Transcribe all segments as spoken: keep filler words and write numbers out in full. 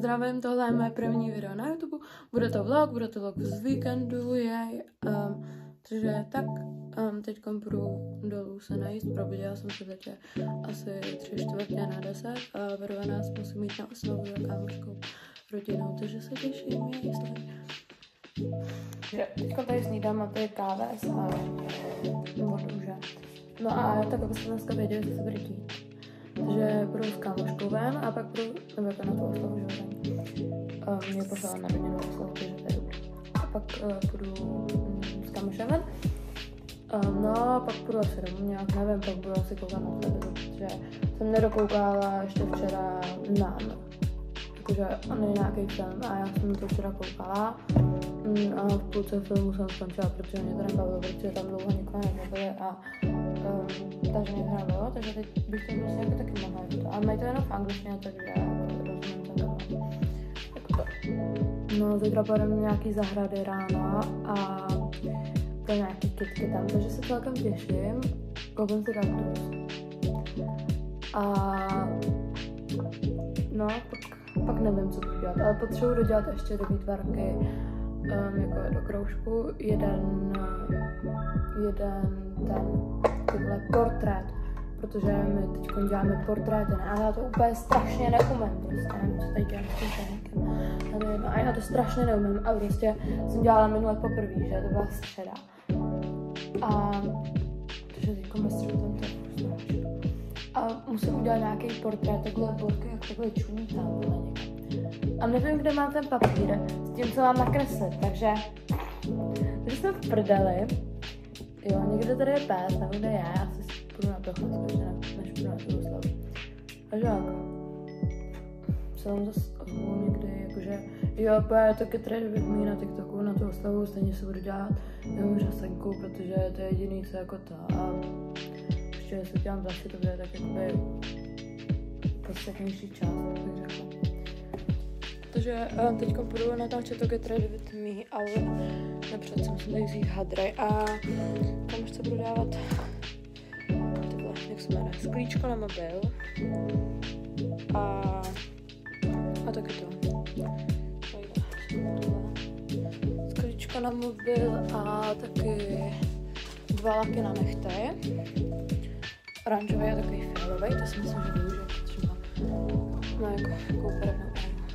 zdravím, tohle je moje první video na YouTube. Bude to vlog, bude to vlog z víkendu, jej. Um, takže tak, um, teď půjdu dolů se najíst, probudila jsem se teď asi tři čtvrtě na deset a ve dvanáct musím jít na oslavu za kámoškou rodinou, takže se těším, jestli. Teď tady snídám a to je káva a vodu, že? No a tak, abyste dneska věděli, co se bude dít. Takže budu s kámoškou ven a pak budu, nebo jako na tu oslavu, že uh, mě poslala na rodinu oslavu, takže to je dobrý. A pak uh, budu um, s kámošem ven. Uh, no a pak budu asi domů nějak, nevím, pak budu asi koukat na televizi, protože jsem nedokoukala ještě včera na, jakože on je nějaký film a já jsem to včera koukala. Mm, a v půlce filmu jsem skončila, protože mě to nebavilo, protože tam dlouho nikoho nebavili a um, takže mě to nebavilo, takže teď bych to vlastně jako taky mohla jít. A mají to jenom v angličtině, takže rozumím to doma. Jako to. No, zítra půjdeme nějaký zahrady ráno a to nějaký kytky tam, takže se celkem těším. Koupím si kaktus. A no, pak, pak nevím, co budu dělat, ale potřebuji dodělat ještě do výtvarky. Um, jako do kroužku, jeden, jeden ten, tyhle portrét, protože my teď děláme portréty, ne? Ale já to úplně strašně neumím, prostě nevím, co tady dělám s tím ténikem. A já to strašně neumím a prostě jsem dělala minule poprvé, že to byla středa. A takže teďko mistřu ten to a musím udělat nějaký portrét, takhle borky, jak takhle čumí tam, někde. A nevím, kde mám ten papír s tím, co mám nakreslit, takže když jsme v prdeli, jo, někde tady je pes, nevím, kde je, asi půjdu na procházku, ještě ne, než půjdu na tu oslavu. A že jako, se tam zase ozvu někdy, jakože, jo, pojď to kytry vidí na TikToku, na tu oslavu, stejně se budu dělat jenom řasenku, protože to je jediný, co jako to. A ještě, jestli dělám vlasy, to bude tak jakoby podstatnější část, tak bych řekla. Takže um, teď půjdu natáčet to Get Ready With Me, ale napřed jsem si tady vzít hadry a tam už se budu dávat tyhle, jak se jmenuje, sklíčko na mobil a, a taky to. Sklíčko na mobil a taky dva laky na nechty. Oranžový a takový fialový, to si myslím, že využiju, protože má, má jako kouperovnou.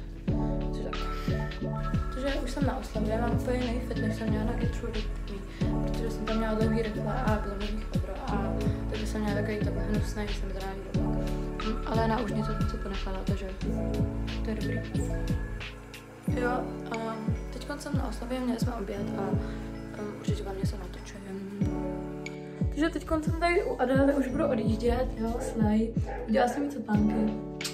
Takže už jsem na oslavě, mám úplně jiný fit, než jsem měla na Get Ready With Me, protože jsem tam měla dlouhý rychle a bylo mi vedro a takže jsem měla takový takový hnusný, jsem teda nevím. Ale na už něco to ponechala, takže to je dobrý. Jo, um, teď jsem na oslavě, měli jsme oběd a um, určitě vám něco natočujem. Takže teď jsem tady u Adély, už budu odjíždět, jo, slej. Udělala jsem jí copánky.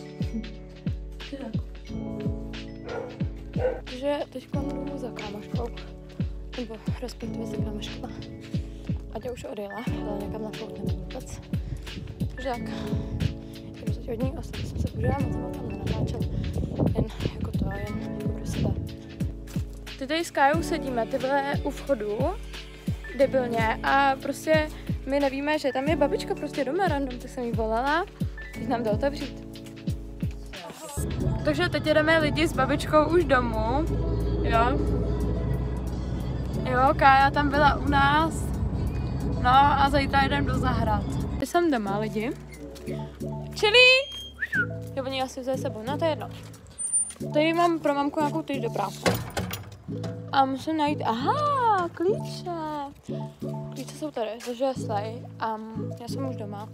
Takže teď jdu za kámoškou, nebo respektive za kámoškama. Aďa už odjela, ale někam na fout nevím vůbec. Takže tak, jdu teď od ní, ostatně jsem se požila, moc jsem tam nenatáčel, jen jako to, jen jako pro sebe. Ty tady s Kájou sedíme, ty byly u vchodu, debilně, a prostě my nevíme, že tam je babička prostě doma random, tak jsem jí volala, teď nám to otevřít. Takže teď jedeme lidi s babičkou už domů, jo. Jo, Kája tam byla u nás, no a zítra jdem do zahrad. Teď jsem doma, lidi. Čili! Jo, oni asi vzali sebou, no to je jedno. Tady mám pro mamku nějakou tyž do práce. A musím najít, aha, klíče. Klíče jsou tady, takže slej. A já jsem už doma.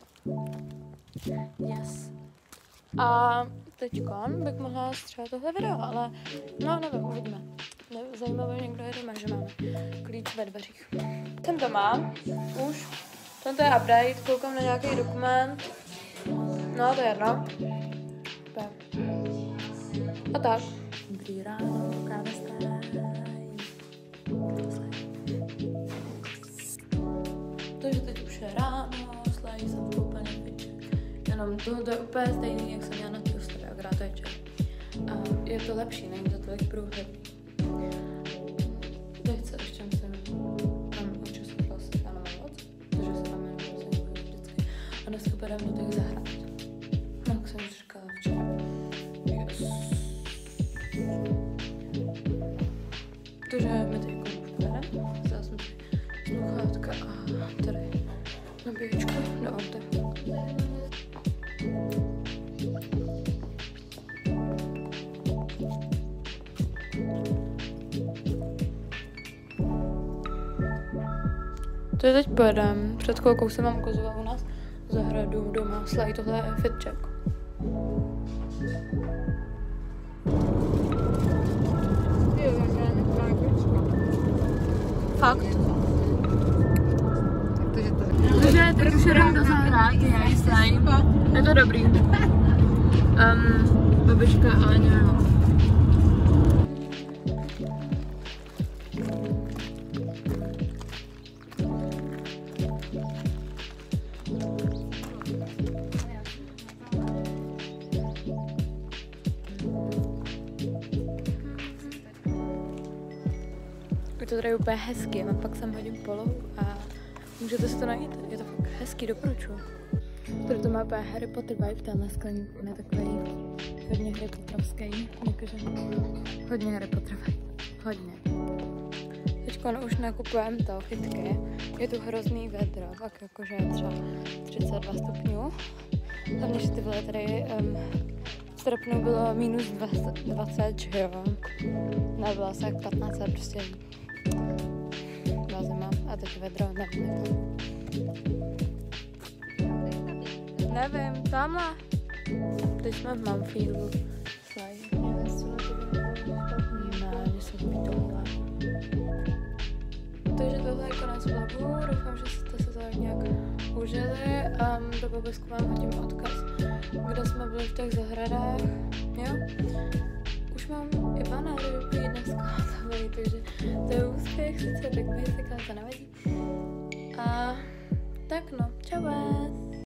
Yes. A teďkon bych mohla střelat tohle video, ale no nevím, uvidíme. Zajímavé, někdo je doma, že máme klíč ve dveřích. Jsem doma, už. Tento je update, koukám na nějaký dokument. No, to je jedno. A tak. Dobrý ráno, káva stáj. Takže teď už je ráno, slají jsem koupený piček. Jenom tohle je úplně stejný, jak jsem měla na té oslavě, akorát to je čer. A je to lepší, není to tolik průhledný. Teď se ještě musím tam očistit vlasy, já nemám moc, takže se tam jenom vlastně vždycky. A dneska půjdeme do těch zahrad. No, jak jsem už říkala včera. Yes. protože my teď končíme. Vzala jsem si sluchátka a tady nabíječku do auta. To je teď pojedem. Před chvilkou jsem mám kozoval u nás v zahradu doma. Slají, tohle je fit check. Fakt? Takže teď už jdem do zahrady, já jistý. Je to dobrý. Um, babička Áňa, no. Je to tady úplně hezky, a pak sem hodím polohu a můžete si to najít, je to fakt hezký, doporučuji. Tady to má úplně Harry Potter vibe, tenhle skleník, ne takový hodně Harry Potterovský, jakože hodně Harry Potter vibe, hodně. Teďko už nakupujeme to fitky, je tu hrozný vedro, tak jakože třeba třicet dva stupňů. Hlavně, že ty vole tady um, v srpnu bylo minus dvacet, že jo, nebylo asi jak patnáct, prostě byla zima a teď vedro, nevím, jak to. Nevím, tamhle. Teď jsme v Mumfieldu. Ne, že se mi tohle. Takže tohle je konec vlogu, doufám, že jste se to nějak užili. Um, do popisku vám hodím odkaz, kde jsme byli v těch zahradách. Jo? Už mám i banány dobrý dneska, takže to je úspěch, sice tak basic, ale to nevadí. A tak no, čau vás.